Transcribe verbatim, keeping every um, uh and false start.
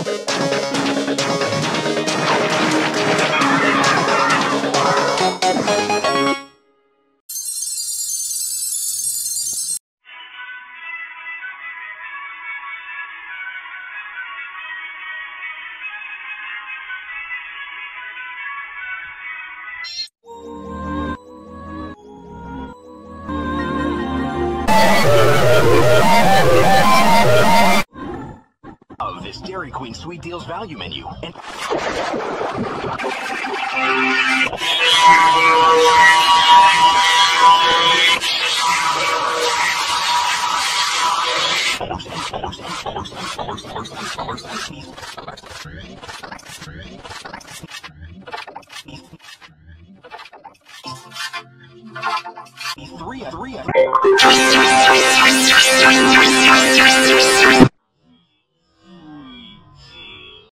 Of this Dairy Queen Sweet Deals value menu. And three, three,